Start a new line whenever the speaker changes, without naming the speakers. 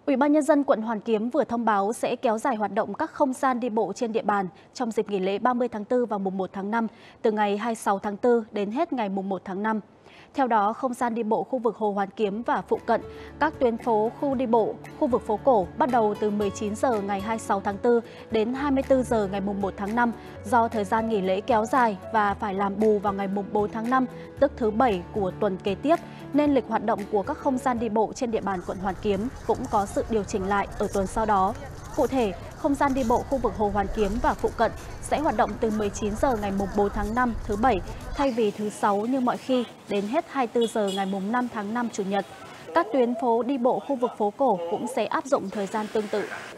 Ủy ban Nhân dân quận Hoàn Kiếm vừa thông báo sẽ kéo dài hoạt động các không gian đi bộ trên địa bàn trong dịp nghỉ lễ 30 tháng 4 và mùng 1 tháng 5, từ ngày 26 tháng 4 đến hết ngày mùng 1 tháng 5. Theo đó, không gian đi bộ khu vực Hồ Hoàn Kiếm và phụ cận, các tuyến phố khu đi bộ, khu vực phố cổ bắt đầu từ 19 giờ ngày 26 tháng 4 đến 24 giờ ngày mùng 1 tháng 5 do thời gian nghỉ lễ kéo dài và phải làm bù vào ngày mùng 4 tháng 5, tức thứ Bảy của tuần kế tiếp, nên lịch hoạt động của các không gian đi bộ trên địa bàn quận Hoàn Kiếm cũng có sự điều chỉnh lại ở tuần sau đó. Cụ thể, không gian đi bộ khu vực Hồ Hoàn Kiếm và phụ cận sẽ hoạt động từ 19 giờ ngày mùng 4 tháng 5 thứ Bảy thay vì thứ Sáu như mọi khi đến hết 24 giờ ngày mùng 5 tháng 5 Chủ nhật. Các tuyến phố đi bộ khu vực phố cổ cũng sẽ áp dụng thời gian tương tự.